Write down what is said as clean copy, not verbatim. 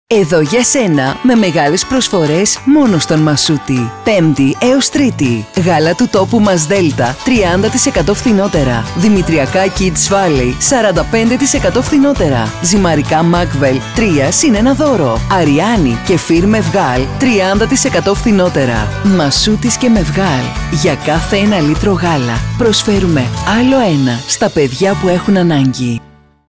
Εδώ για σένα με μεγάλες προσφορές μόνο στον Μασούτη. Πέμπτη έως Τρίτη. Γάλα του τόπου μας Δέλτα 30% φθηνότερα. Δημητριακά Kids Valley 45% φθηνότερα. Ζυμαρικά Macvel 3 συν 1 δώρο. Αριάνι και Φύρ Μευγάλ 30% φθηνότερα. Μασούτης και Μευγάλ. Για κάθε 1 λίτρο γάλα προσφέρουμε άλλο 1 στα παιδιά που έχουν ανάγκη.